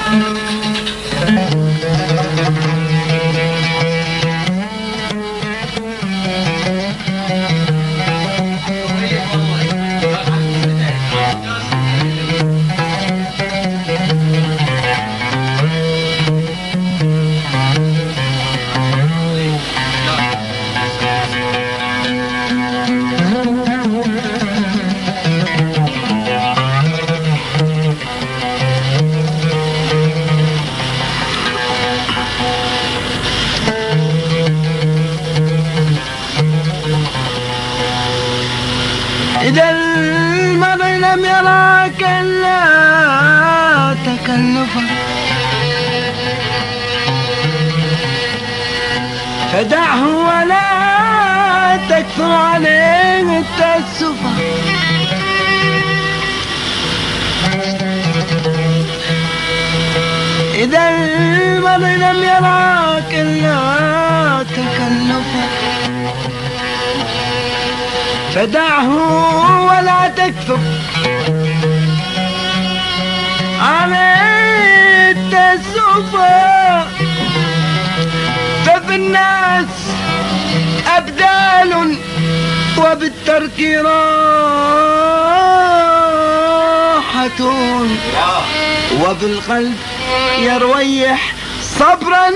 إذا المرء لم يراك إلا تكلفا فدعه ولا تكثر عليه التأسفا. إذا المرء لم يراك إلا تكلفا فدعه ولا تكثر عليه التأسفا. ففي الناس أبدال وبالترك راحة وبالقلب يرويح صبرا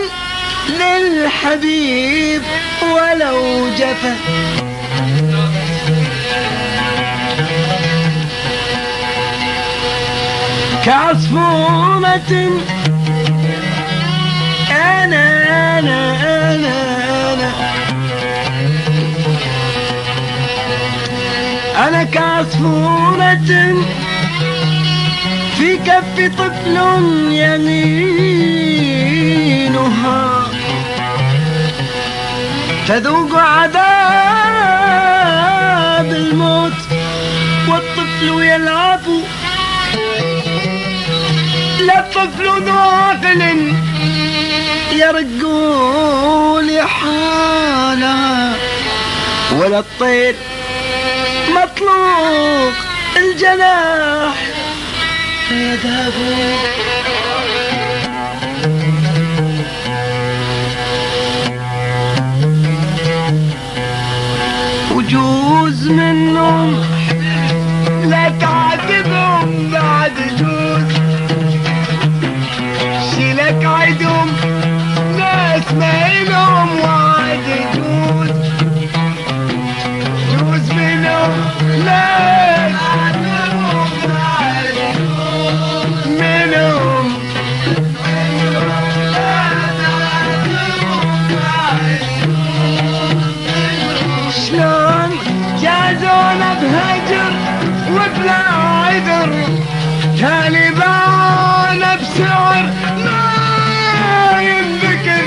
للحبيب ولو جفا. كعصفورة أنا كعصفورة في كف طفل يمينها تذوق عذاب الموت والطفل يلعب. لا الطفل ذو عقل يرق لحالها ولا الطير مطلوق الجناح فيذهب. وجوز منهم لا تعذبهم بعد جوز شيلك عيدهم ناس ما إلهم وعد جوز. جوز منهم لا تعذبهم بعد جوز منهم لا تعذبهم بعد جوز. شلون جازونا بهجر وبلا عذر تالي بانا بسعر ما ينذكر.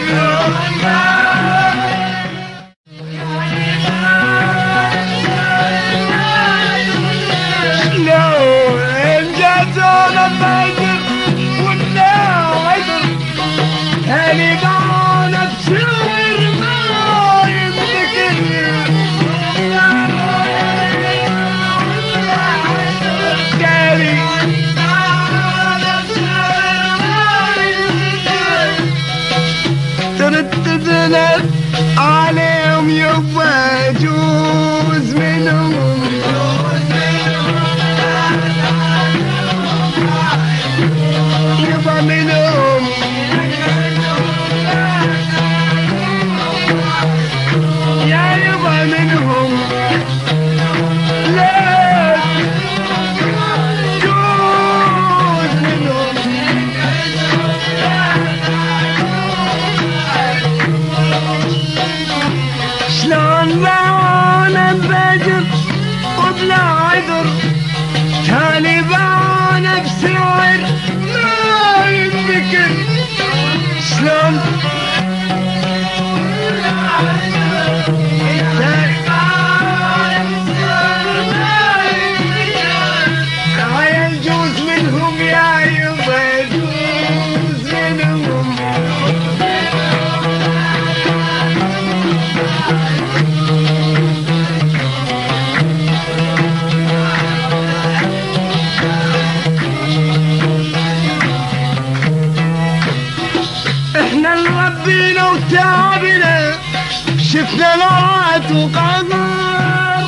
وتعبنا شفنا لوعات وقمر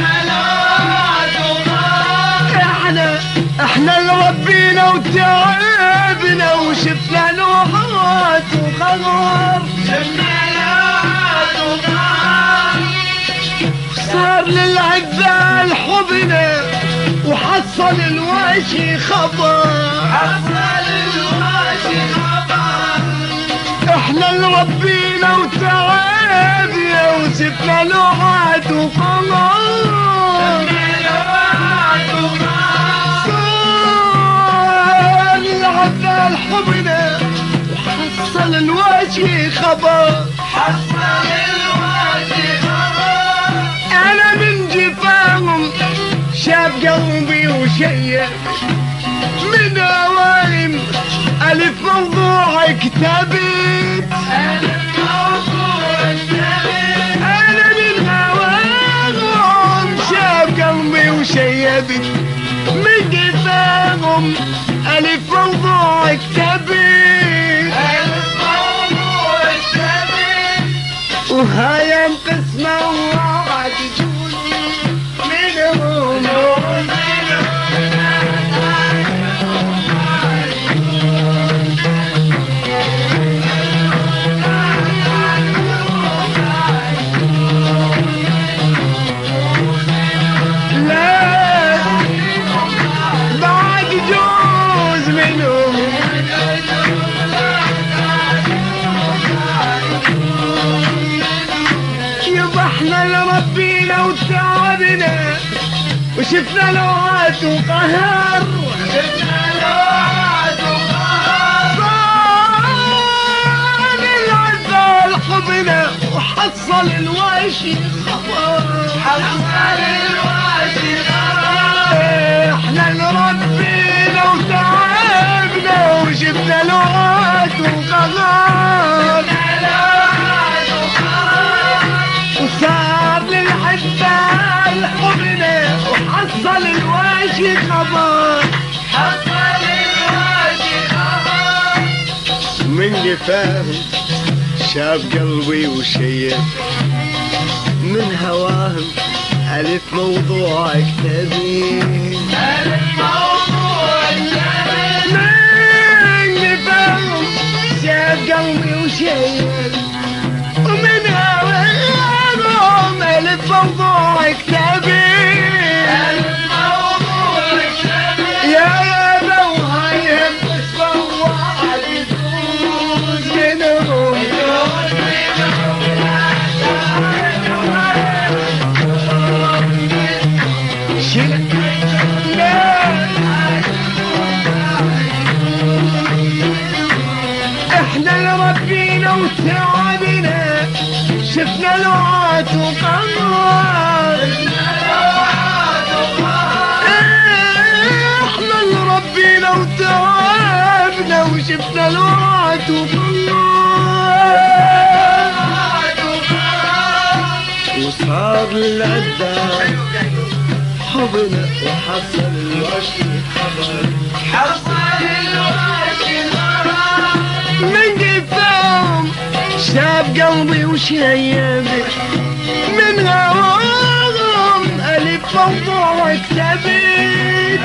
احنا اللي ربينا وتعبنا وشفنا لوعات وقمر صار للعذال حبنا وحصل الواشي خبر احنا اللي ربينا وتعبنا وشفنا لوعات وقمر صار للعذال حبنا وحصل الواشي خبر انا من جفاهم شاب قلبي وشيء من اوائم الف موضوع كتابي انا من هواهم شاب قلبي وشيبت من جفاهم الف موضوع كتابي وهاي انقسمه وعد منهم لا بعد جوز منهم احنا اللي ربينا وتعبنا وشفنا لوعات وقهر صار العذال حبنا وحصل الواشي خبر احنا اللي ربينا وتعبنا وشفنا لوعات وقهر وصار للعذال حبنا وحصل الواشي خبر من جفاهم شاب قلبي وشيب من هواهم ألف موضوع كتابي من جفاهم شاب قلبي وشيب ومن هواهم ألف موضوع كتابي يا بوهايهم اسمه واحد يفوز منهم احنا اللي ربينا وتعبنا شفنا لوعات وقمر احنا اللي ربينا وتعبنا وشفنا لوعات وقمر وصار للعذاب حبنا وحصل الواشي خبر من قدام شاب قلبي وشيبي من هواهم ألف موضوع كتبت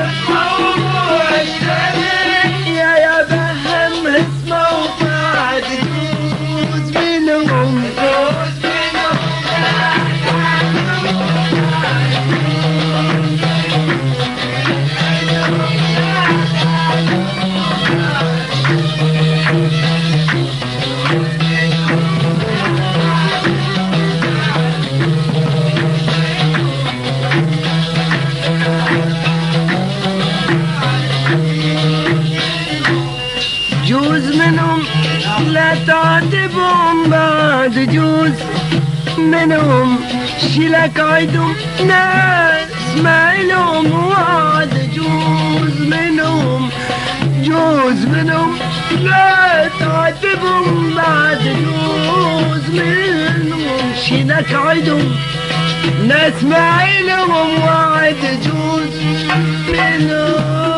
يا بهم اسمه وبعد جوز منهم جوز منهم لا تعاتبهم بعد جوز منهم شيلك عيدهم ناس ما إلهم وعد جوز منهم لا تعاتبهم بعد جوز منهم شيلك عيدهم ناس ما إلهم وعد جوز منهم